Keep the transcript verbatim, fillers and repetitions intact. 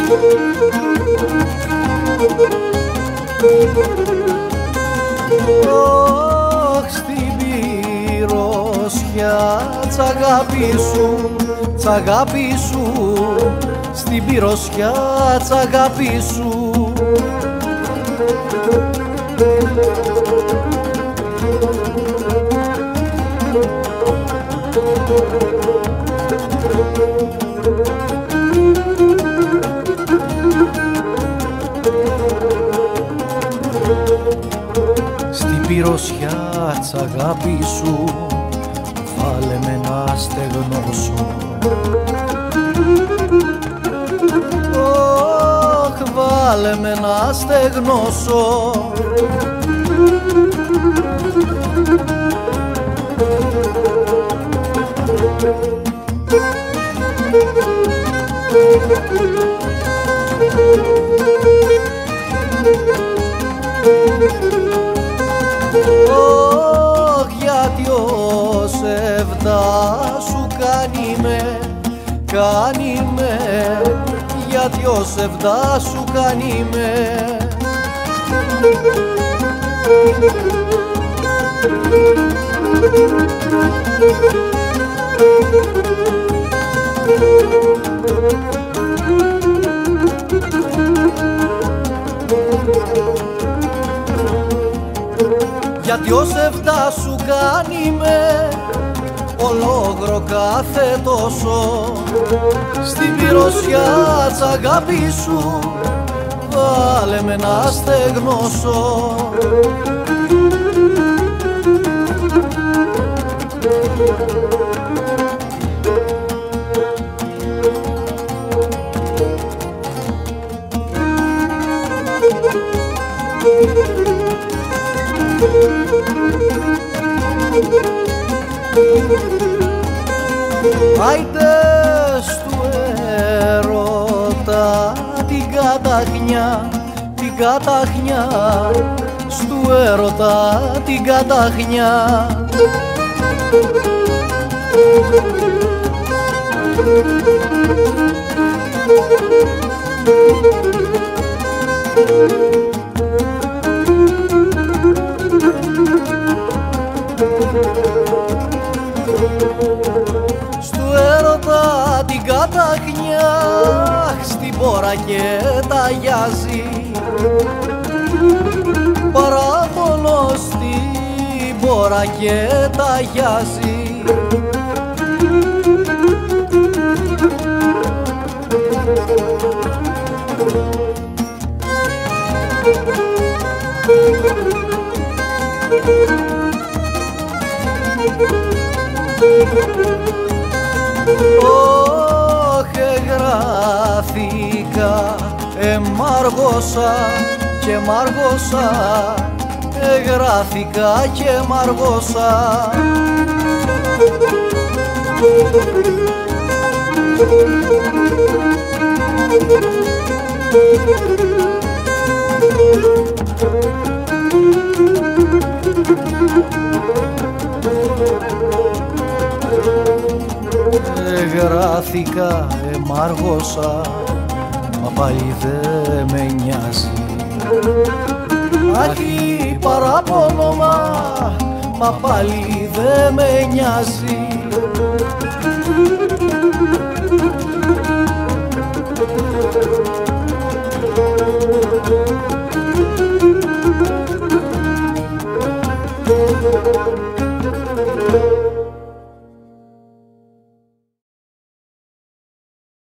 Ωχ, στην πυροσιά τ' αγάπη σου, τ' αγάπη σου, στην πυροσιά τ' αγάπη σου. Στην πυροσιά τ' αγάπη σου, βάλε με να στεγνώσω. Ωχ, βάλε με να στεγνώσω. Ωχ, γιατί ο σεβδάς σου κάνει με, κάνει με, γιατί ο σεβδάς σου κάνει με. Γιατί ο σεβδάς σου κάνει με ολόγρο κάθε τόσο. Στην πυροσιά τ' αγάπη σου, βάλε με να στεγνώσω. Άιντες του έρωτα την καταχνιά, την καταχνιά, στου έρωτα την καταχνιά. Στου έρωτα την καταχνιά, στην πόρα και ταγιάζει. Παράπονο στην πόρα και ταγιάζει. Ωχ, εγγράφηκα, εμάργωσα και μάργωσα, εγγράφηκα και μάργωσα. Εγγράφηκα, εμάργωσα, μα πάλι δε με νοιάζει. Αχ, παράπονο, μα, μα πάλι δε με νοιάζει.